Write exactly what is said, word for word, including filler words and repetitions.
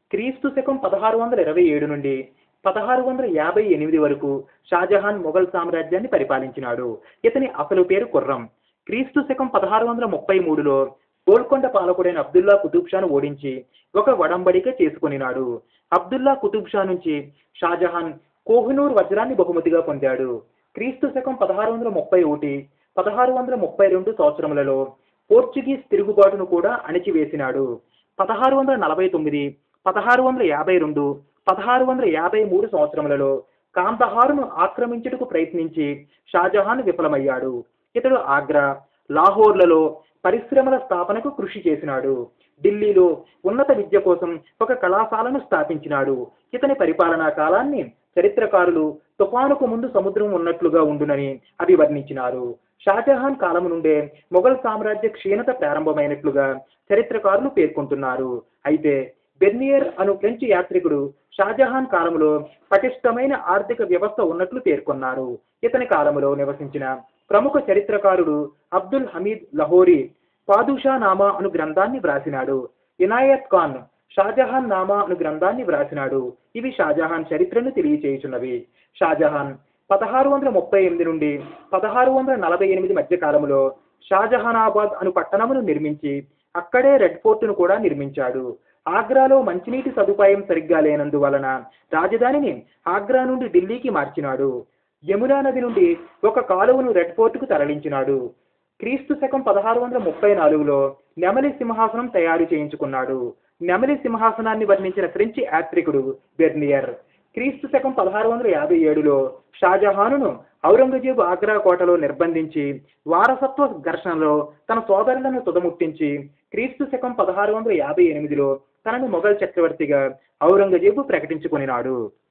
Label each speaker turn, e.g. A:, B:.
A: క్రీస్తు శకం పదహారు వందల ఇరవై ఏడు నుండి పదహారు వందల యాభై ఎనిమిది వరకు షాజహాన్ మొఘల్ సామ్రాజ్యాన్ని పరిపాలించినాడు. ఇతని అసలు పేరు ఖుర్రం. క్రీస్తు శకం పదహారు వందల ముప్పై మూడులో గోల్కొండ పాలకుడైన అబ్దుల్లా కుతుబ్ షాను ఓడించి ఒక వడంబడిక చేసుకొనినాడు. అబ్దుల్లా కుతుబ్ షా నుంచి షాజహాన్ కోహినూర్ వజ్రాన్ని బహుమతిగా పొందాడు. క్రీస్తు శకం పదహారు వందల ముప్పై ఒకటి పదహారు వందల ముప్పై రెండు సంవత్సరములలో పోర్చుగీస్ తిరుగుబాటును కూడా అణిచివేసినాడు. పదహారు వందల నలభై తొమ్మిది పదహారు వందల యాభై రెండు పదహారు వందల యాభై మూడు సంవత్సరములలో కాందహారును ఆక్రమించుటకు ప్రయత్నించి షాజహాన్ విఫలమయ్యాడు. ఇతడు ఆగ్రా, లాహోర్లలో పరిశ్రమల స్థాపనకు కృషి చేసినాడు. ఢిల్లీలో ఉన్నత విద్య కోసం ఒక కళాశాలను స్థాపించినాడు. ఇతని పరిపాలనా కాలాన్ని చరిత్రకారులు తుఫానుకు ముందు సముద్రం ఉన్నట్లుగా ఉండునని అభివర్ణించినారు. షాజహాన్ కాలం నుండే మొఘల్ సామ్రాజ్య క్షీణత ప్రారంభమైనట్లుగా చరిత్రకారులు పేర్కొంటున్నారు. అయితే బెర్నియర్ అను ఫ్రెంచ్ యాత్రికుడు షాజహాన్ కాలంలో పటిష్టమైన ఆర్థిక వ్యవస్థ ఉన్నట్లు పేర్కొన్నారు. ఇతని కాలంలో నివసించిన ప్రముఖ చరిత్రకారుడు అబ్దుల్ హమీద్ లహోరీ పాదుషా నామా అను గ్రంథాన్ని వ్రాసినాడు. ఇనాయత్ ఖాన్ షాజహాన్ నామా అను గ్రంథాన్ని వ్రాసినాడు. ఇవి షాజహాన్ చరిత్రను తెలియచేయుచున్నవి. షాజహాన్ పదహారు వందల ముప్పై ఎనిమిది నుండి పదహారు వందల నలభై ఎనిమిది మధ్య కాలంలో షాజహానాబాద్ అను పట్టణమును నిర్మించి అక్కడే రెడ్ ఫోర్టును కూడా నిర్మించాడు. ఆగ్రాలో మంచినీటి సదుపాయం సరిగ్గా లేనందువలన రాజధానిని ఆగ్రా నుండి ఢిల్లీకి మార్చినాడు. యమునా నది నుండి ఒక కాలువను రెడ్ ఫోర్టుకు తరలించినాడు. క్రీస్తు శకం పదహారు వందల ముప్పై నాలుగులో నెమలి సింహాసనం తయారు చేయించుకున్నాడు. నెమలి సింహాసనాన్ని వర్ణించిన ఫ్రెంచ్ యాత్రికుడు బెర్నియర్ క్రీస్తు శకం పదహారు వందల యాభై ఏడులో షాజహానును ఔరంగజేబు ఆగ్రా కోటలో నిర్బంధించి వారసత్వ ఘర్షణలో తన సోదరులను తుదముట్టించి క్రీస్తు శకం పదహారు వందల యాభై ఎనిమిదిలో తనను మొఘల్ చక్రవర్తిగా ఔరంగజేబు ప్రకటించుకొనినాడు.